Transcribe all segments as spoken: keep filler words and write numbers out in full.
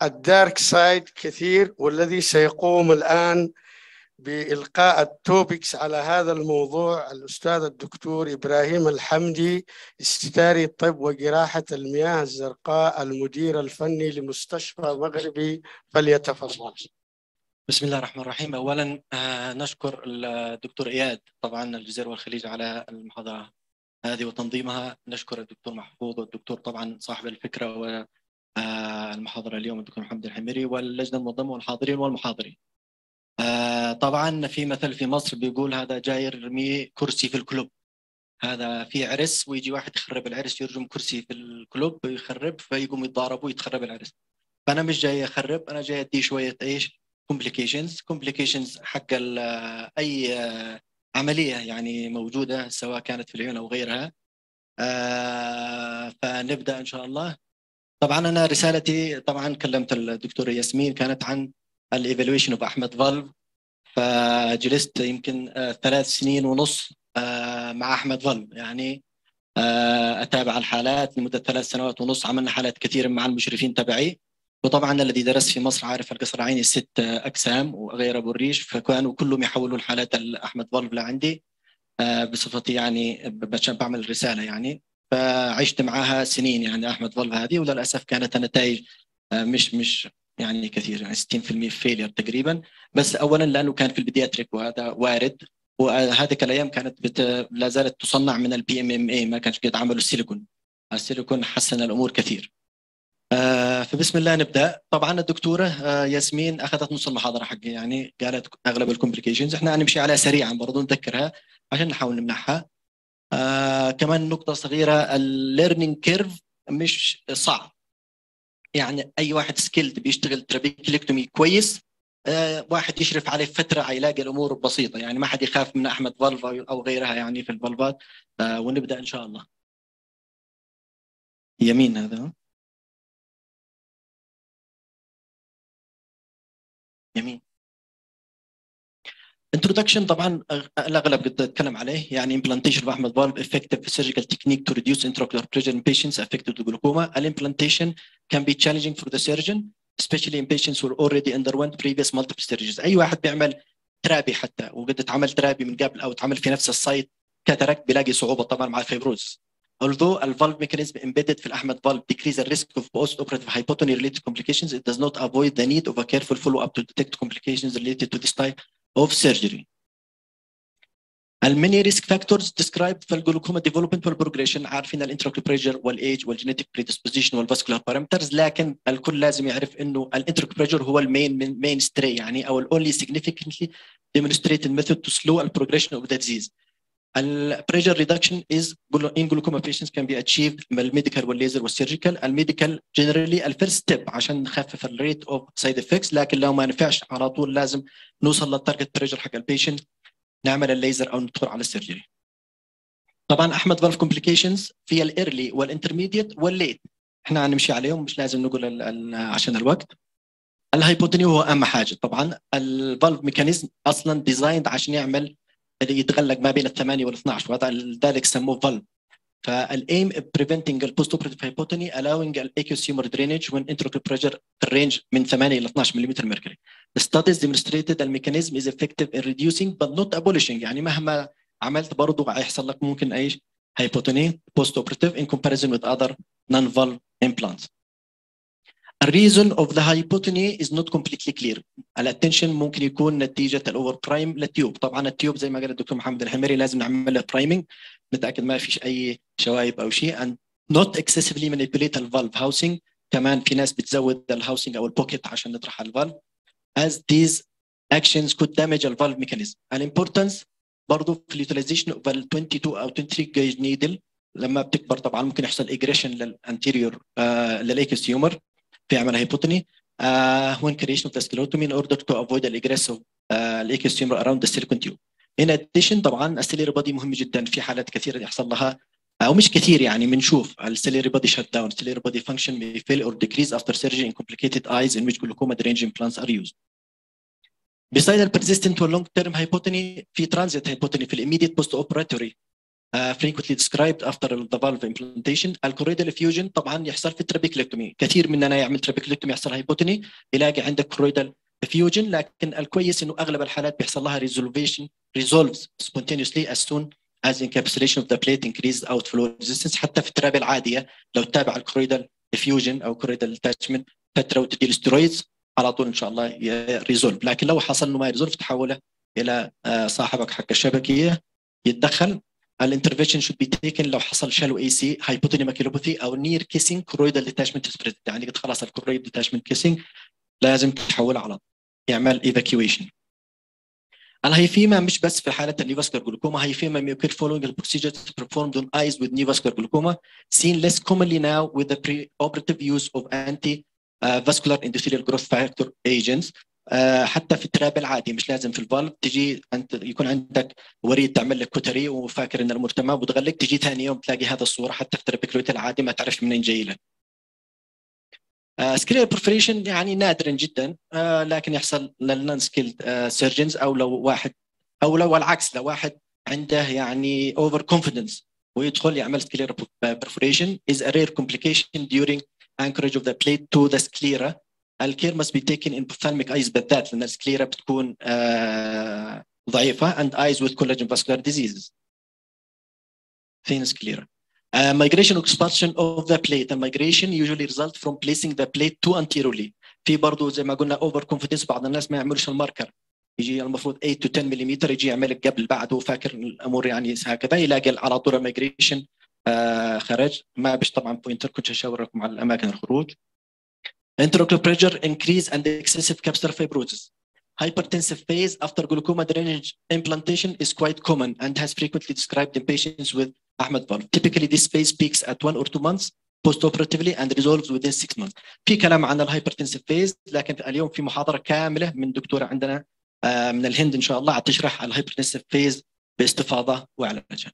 الدارك سايد كثير، والذي سيقوم الآن بإلقاء التوبكس على هذا الموضوع الأستاذ الدكتور إبراهيم الحمدي، استشاري الطب وجراحة المياه الزرقاء، المدير الفني لمستشفى مغربي، فليتفضل. بسم الله الرحمن الرحيم. أولا آه نشكر الدكتور إياد طبعا الجزائر والخليج على المحاضرة هذه وتنظيمها. نشكر الدكتور محفوظ والدكتور طبعا صاحب الفكرة والمحاضرة اليوم الدكتور محمد الحميري واللجنة المنظمة والحاضرين والمحاضرين. آه طبعا في مثل في مصر بيقول هذا جاي يرمي كرسي في الكلوب. هذا في عرس ويجي واحد يخرب العرس، يرجم كرسي في الكلوب يخرب، فيقوم يتضاربوا ويتخرب العرس. فأنا مش جاي أخرب، أنا جاي أدي شوية إيش complications complications حق أي عملية يعني موجودة سواء كانت في العيون أو غيرها. آه فنبدأ إن شاء الله. طبعا أنا رسالتي طبعا كلمت الدكتورة ياسمين كانت عن الإيفالويشن أوف أحمد فالف، فجلست يمكن آه ثلاث سنين ونص آه مع أحمد فالف، يعني آه أتابع الحالات لمدة ثلاث سنوات ونص. عملنا حالات كثير مع المشرفين تبعي، وطبعا الذي درس في مصر عارف القصر العيني الست أقسام وغير أبو الريش، فكانوا كلهم يحولوا الحالات أحمد فالف لعندي آه بصفتي يعني بعمل رسالة يعني. فعشت معها سنين يعني أحمد فالف هذه، وللأسف كانت النتائج آه مش مش يعني كثير، يعني ستين بالمئة فيلير تقريبا. بس أولا لأنه كان في البيدياتريك وهذا وارد، وهذه الايام كانت بت... لا زالت تصنع من البي ام ام اي، ما كانش قد عملوا السيليكون. السيليكون حسن الامور كثير. آه فبسم الله نبدا. طبعا الدكتوره آه ياسمين اخذت نص المحاضره حقي، يعني قالت اغلب الكومبليكيشنز، احنا هنمشي عليها سريعا برضو نذكرها عشان نحاول نمنحها. آه كمان نقطه صغيره، الليرنينج كيرف مش صعب، يعني اي واحد سكيلد بيشتغل ترابيكيلكتومي كويس آه واحد يشرف عليه فتره هيلاقي الامور بسيطه، يعني ما حد يخاف من احمد فالف او غيرها يعني في الفالفات. آه ونبدا ان شاء الله. يمين هذا يمين. introduction طبعا الاغلب قد اتكلم عليه، يعني implantation of Ahmed valve effective surgical technique to reduce intraocular pressure in patients affected with glaucoma. Implantation can be challenging for the surgeon especially in patients who already underwent previous multiple surgeries. اي واحد بيعمل ترابي حتى وقد اتعمل ترابي من قبل او اتعمل في نفس السايت كاتاراكت بيلاقي صعوبه طبعا مع الفيبروز. Although a valve mechanism embedded في الأحمد valve decrease the risk of post-operative hypotony related complications, it does not avoid the need of a careful follow-up to detect complications related to this type of surgery. الماني ريسك فاكتورز described في الجلوكوما development والبروجريشن، عارفين الانتراكيولار بريشر والايج والجينيتيك بريدisposition والفاسكولار بارامترز، لكن الكل لازم يعرف انه الانتراكيولار بريشر هو المين مين ستري يعني او الاونلي significantly demonstrated method to slow the progression of the disease. البريشر ريدكشن از ان جلوكوما patients can be achieved بالميديكال والليزر والسيرجيكال. الميديكال جنرالي الفيرست ستيب عشان نخفف الريت اوف سايد افكتس، لكن لو ما نفعش على طول لازم نوصل للتارجت بريشر حق البيشنت نعمل الليزر او ندخل على السيرجري. طبعا احمد فالف كومبليكيشنز في الايرلي والانترميديت والليت، احنا هنمشي عليهم مش لازم نقول ال ال عشان الوقت. الهايبوتوني هو اهم حاجه. طبعا الفالف ميكانيزم اصلا ديزايند عشان يعمل اللي يتغلق ما بين الثمانيه وال اثنعش، وهذا لذلك سموه فالف. فالايم preventing البوست اوبريتيف هايبوتوني allowing الاكيوس هيومر درينج when intraocular pressure الرينج من ثمانية الى اثنعش ملم mercury. The studies demonstrated the mechanism is effective in reducing but not abolishing، يعني مهما عملت برضه هيحصل لك ممكن ايش هايبوتوني post operative in comparison with other non-valve implants. The reason of the hypotony is not completely clear. الاتنشن ممكن يكون نتيجه الاوفر برايم للتيوب. طبعا التيوب زي ما قال الدكتور محمد الحميري لازم نعمل له برايمنج نتاكد ما فيش اي شوايب او شيء. and not excessively manipulate the valve housing. كمان في ناس بتزود الهاوسنج او البوكيت عشان نطرح الفالف as these actions could damage the valve mechanism. الامبورتنس برضه في اليوتيلايزيشن اوف ال اثنين وعشرين او اثنين وعشرين جيج نيدل لما بتكبر طبعا ممكن يحصل اجريشن للانتيريور آه للايكوس هيومر في عمل هايبوتوني uh, when creation of the sclerotomy in order to avoid the egress of الايكوس هيومر around the silicon tube. In addition طبعا السيليري بادي مهم جدا في حالات كثيره يحصل لها او مش كثير يعني بنشوف السيليري بادي شت داون. السيليري بادي function may fail or decrease after surgery in complicated eyes in which glaucoma deranging implants are used. Besides the persistent or long term hypotony في transit hypotony في immediate post operatory uh, frequently described after the valve implantation. الكرويدال effusion طبعا يحصل في الترابيكلكتومي، كثير مننا يعمل ترابيكلكتومي يحصل هايبوتوني يلاقي عندك كرويدال effusion، لكن الكويس انه اغلب الحالات بيحصل لها resolution resolves spontaneously as soon as encapsulation of the plate increased outflow resistance. حتى في الترابيه العاديه لو تتابع الكرويدال effusion او كرويدال attachment فتره وتدي الستيرويدز على طول ان شاء الله ريزولف، لكن لو حصل انه ما ريزولف تحوله الى صاحبك حق الشبكيه يتدخل. الانترفنشن should be taken لو حصل shallow اي سي hypotony maculopathy او near kissing choroidal detachment is present، يعني قد خلاص الكرويد detachment kissing لازم تحوله على طول يعمل evacuation. الهايفيما مش بس في حاله النيوفاسكولار جلوكوما، هايفيما may occur following the procedures performed on eyes with neovascular glaucoma, seen less commonly now with the pre-operative use of anti Uh, vascular endothelial growth factor agents. uh, حتى في التراب العادي مش لازم في الفالف، تجي انت يكون عندك وريد تعمل لك كوتري وفاكر ان الامور تمام وتغلق، تجي ثاني يوم تلاقي هذا الصوره. حتى في الترابيكلويد العادي ما تعرف منين جاي لك. سكريال برفوريشن يعني نادرا جدا، uh, لكن يحصل للنون سكيلد سيرجنز او لو واحد او لو العكس لو واحد عنده يعني اوفر كونفيدنس ويدخل يعمل سكليرا برفوريشن is a rare complication during anchorage of the plate to the sclera. الكير must be taken in ophthalmic eyes بالذات لأن السكليرا بتكون آه ضعيفة and eyes with collagen vascular diseases. Thin sclera. Uh, migration or expansion of the plate. The migration usually result from placing the plate too anteriorly. في برضه زي ما قلنا over confidence، بعض الناس ما يعملوش الماركر، يجي المفروض eight to ten ملم يجي يعمل قبل بعده وفاكر الأمور يعني هكذا، يلاقي على طول المigration آه خرج. ما بش طبعا بوينتر كنت اشاوركم على الاماكن الخروج. Intraocular pressure increase and excessive capsular fibrosis. Hypertensive phase after glaucoma drainage implantation is quite common and has frequently described in patients with Ahmed valve. Typically this phase peaks at one or two months post-operatively and resolves within six months. في كلام عن الهايبرتنسيف phase، لكن اليوم في محاضرة كاملة من دكتورة عندنا آه من الهند ان شاء الله تشرح الهايبرتنسيف phase باستفاضة وعلاجها.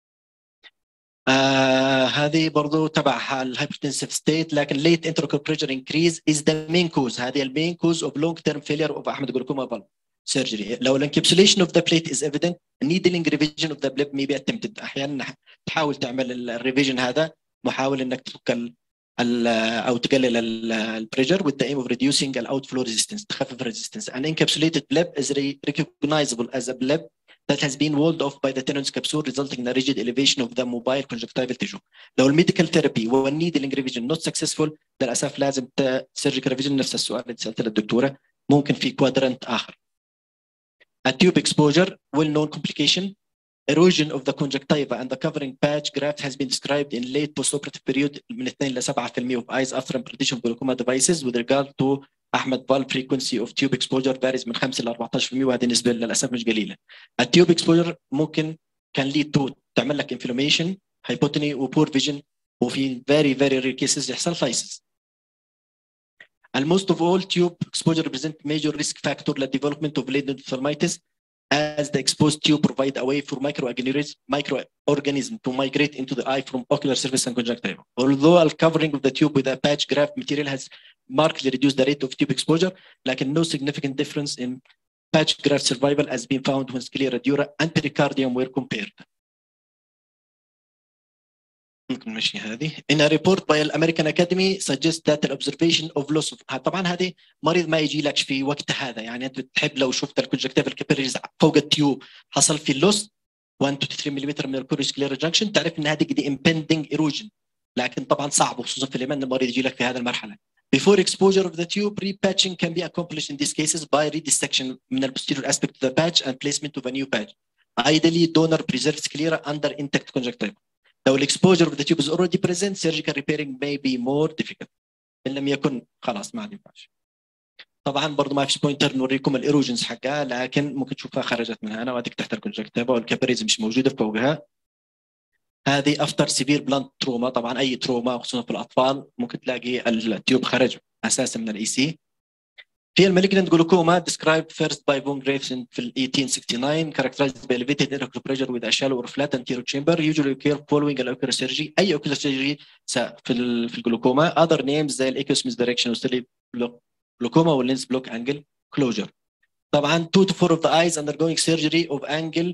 آه هذه برضو تبع الهايبرتنسيف ستيت، لكن late intraocular pressure increase is the main cause. هذه المين cause of long term failure of Ahmed glaucoma valve surgery. لو encapsulation of the plate is evident, needling revision of the bleb may be attempted. احيانا تحاول تعمل الريفيجن هذا، محاول انك تفك ال او تقلل البريشر with the aim of reducing the outflow resistance، تخفف resistance. An encapsulated bleb is recognizable as a bleb that has been walled off by the tenon capsule resulting in a rigid elevation of the mobile conjunctival tissue. لو الميديكال ثيرابي والنيدلينج ريفيجن not successful للاسف لازم سيرجيكال ريفيجن. نفس السؤال اللي سالته للدكتوره، ممكن في كوادرنت اخر. التيوب exposure well known complication. Erosion of the conjunctiva and the covering patch graft has been described in late postoperative period من اثنين إلى سبعة بالمئة of eyes after implantation of glaucoma devices. With regard to Ahmed valve, frequency of tube exposure varies من خمسة إلى أربعة عشر بالمئة، وهذه نسبة للأسف مش قليلة. التيوب exposure ممكن can lead to تعمل لك inflammation, hypotony و poor vision، وفي very very rare cases يحصل phthisis. And most of all tube exposure represent major risk factor للdevelopment of late endophthalmitis as the exposed tube provide a way for microorganisms microorganism to migrate into the eye from ocular surface and conjunctiva. Although the covering of the tube with a patch graft material has markedly reduced the rate of tube exposure, لكن no significant difference in patch graft survival has been found when sclera dura and pericardium were compared. ممكن نمشي هذه. In a report by the American Academy suggests that the observation of loss of طبعا هذه مريض ما يجي لك في وقت هذا، يعني انت بتحب لو شفت الكونجكتيفال كابيلاريز فوق التيوب حصل في اللوس one to three ملم من الكوريج سكليرا جانكشن، تعرف ان هذه دي impending erosion، لكن طبعا صعب خصوصا في اليمن المريض يجي لك في هذه المرحله. Before exposure of the tube, repatching can be accomplished in these cases by redissection من the posterior aspect of the patch and placement of a new patch. Ideally, donor preserved sclera under intact conjunctiva. لو exposure of the tube is already present, surgical repairing may be more difficult. إن لم يكن خلاص ما عاد ينفعش. طبعا برضه ما فيش بوينتر نوريكم الايروجنز حقها، لكن ممكن تشوفها خرجت من هنا وهذيك تحت الكونجكتيفا والكابيلاريز مش موجوده فوقها. هذه افتر سيفير بلانت تروما، طبعا اي تروما خصوصا في الاطفال ممكن تلاقي التيوب خرج اساسا من الاي سي. في المالجنت جلوكوما described first by von Graves في eighteen sixty-nine characterized by elevated intraocular pressure with a shallow or flat anterior chamber usually occur following an ocular surgery. اي ocular surgery في في الجلوكوما. other names زي الايكوس misdirection والستيلي glaucoma واللينس بلوك angle closure. طبعا two to four of the eyes undergoing surgery of angle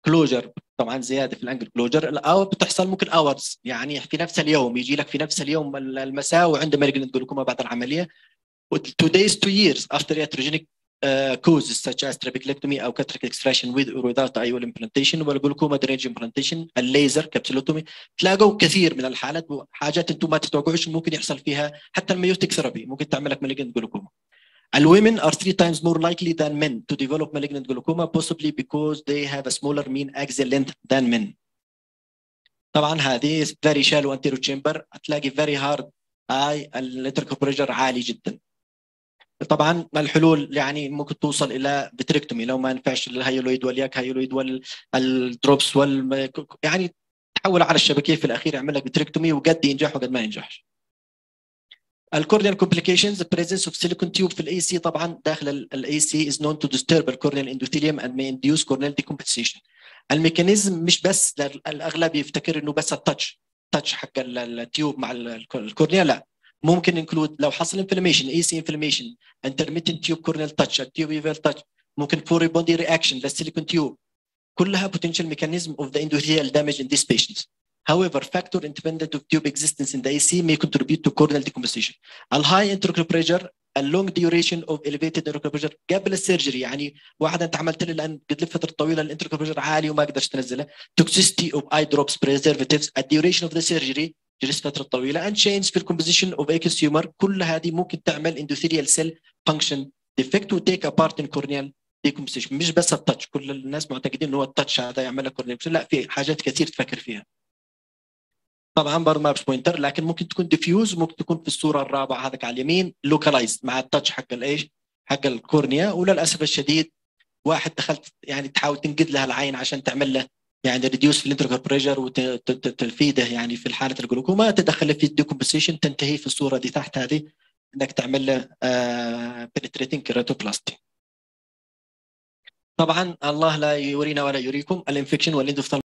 كلوجر طبعا زياده في الانجل كلوجر، او بتحصل ممكن اورز يعني في نفس اليوم، يجي لك في نفس اليوم المساء وعنده مالجنت جلوكوما بعد العمليه. two days to years after iatrogenic uh, causes such as trabeculectomy او cataract extraction with or without I O L implantation والجلوكوما drainage implantation الليزر كابسولوتومي. تلاقوا كثير من الحالات حاجات انتم ما تتوقعوش ممكن يحصل فيها، حتى الميوتيك ثيرابي ممكن تعمل لك malignant glaucoma. الwomen are three times more likely than men to develop malignant glaucoma, possibly because they have a smaller mean axial length than men. طبعا هذه very shallow anterior chamber، هتلاقي very hard eye، الانتركو بريشر عالي جدا. طبعا الحلول يعني ممكن توصل الى فيتريكتومي لو ما ينفعش الهيولويد والياك هيولويد والدروبس وال يعني تحول على الشبكيه في الاخير يعمل لك فيتريكتومي، وقد ينجح وقد ما ينجحش. الكورنيال كومبليكيشنز presence of silicon tube في الاي سي، طبعا داخل الاي سي is known to disturb the corneal endothelium and may induce corneal decompensation. الميكانيزم مش بس الاغلب يفتكر انه بس التاتش تاتش حق التيوب مع الكورنيا، لا، ممكن انكلود لو حصل انفلاميشن اي سي انفلاميشن intermittent tube corneal touch التيوب touch، ممكن foreign body reaction للسيليكون تيوب، كلها potential mechanism of the endothelial damage in these patients. However, factor independent of tube existence in the A C may contribute to corneal decompensation. A high intraocular pressure, a long duration of elevated intraocular pressure قبل السيرجري، يعني واحد انت عملت له الان قد له فتره طويله الانتراocular pressure عالي وما قدرت تنزله. Toxicity of eye drops preservatives, a duration of the surgery جلس فتره طويله، and change في الكومبوزيشن of aqueous humor، كل هذه ممكن تعمل endothelial cell function defect و take a part in corneal decompensation. مش بس التاتش، كل الناس معتقدين انه هو التاتش هذا يعمل لك corneal، لا، في حاجات كثير تفكر فيها. طبعا برضه ما مش بوينتر، لكن ممكن تكون ديفيوز، ممكن تكون في الصوره الرابعه هذاك على اليمين لوكالايزد مع التاتش حق الايش حق الكورنيا. وللاسف الشديد واحد دخلت يعني تحاول تنقد لها العين عشان تعمل له يعني ريديوس في الانتركال بريشر وتفيده يعني في حاله الجلوكوما، تدخل في الديكومبنسيشن، تنتهي في الصوره دي تحت هذه انك تعمل له بنتريتنج كيراتوبلاستي. طبعا الله لا يورينا ولا يريكم الانفكشن والاندوفتال